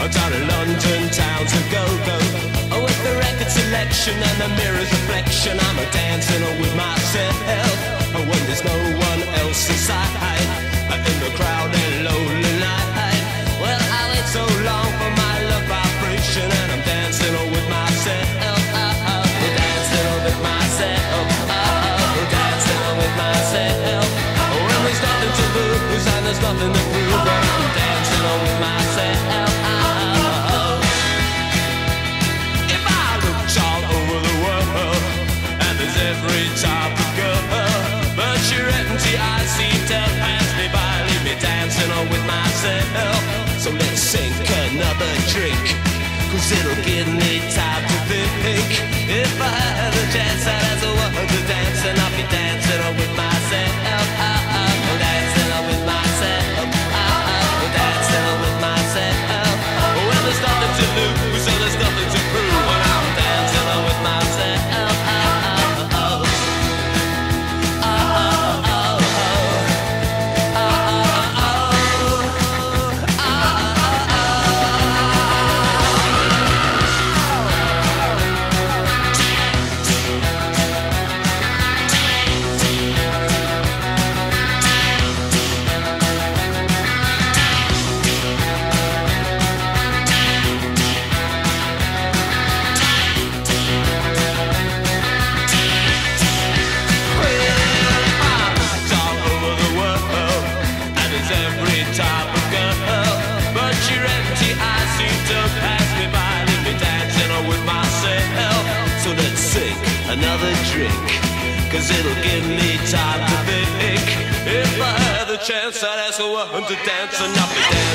down in London town to go-go. Oh, with the record selection and the mirror's reflection, I'm a dancing with myself. Oh, when there's no one else inside, in the crowded lonely night. Well, I wait so long for my love vibration, and I'm dancing with myself. Dancing with myself. Dancing with myself. When there's nothing to lose and there's nothing to prove, I'm dancing with myself. If I looked all over the world, and there's every type of girl, but you're empty, I seem to pass me by, leave me dancing with myself. So let's sink another drink, 'cause it'll give me time to think. If I had a chance, I'd ask a woman to dance, and I'll be dancing with myself. Dancing with myself. Dancing with myself. Well, there's nothing to lose, and there's nothing to prove, and I'm dancing with myself. Another drink, 'cause it'll give me time to think. If I had the chance, I'd ask a woman to dance, and I'll be dancing.